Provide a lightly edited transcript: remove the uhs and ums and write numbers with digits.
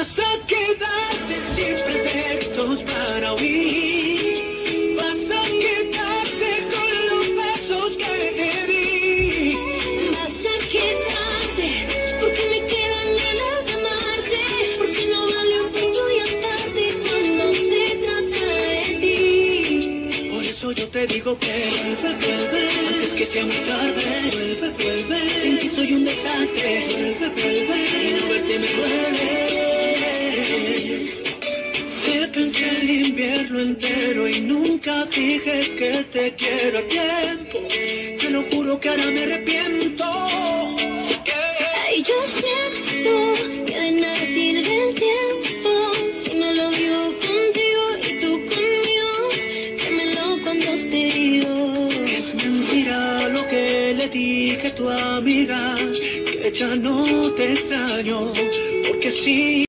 Vas a quedarte sin pretextos para huir. Vas a quedarte con los besos que te di. Vas a quedarte porque me quedan ganas de amarte, porque no vale un punto y aparte cuando se trata de ti. Por eso yo te digo que vuelve, antes que sea muy tarde. Vuelve, sin ti soy un desastre. Vuelve, y no verte me duele. Te pensé el invierno entero y nunca dije que te quiero a tiempo. Te lo juro que ahora me arrepiento. Ay, yo siento que de nada sirve el tiempo si no lo vivo contigo y tú conmigo. Créemelo cuando te digo Que es mentira lo que le dije a tu amiga, que ya no te extraño, porque sí.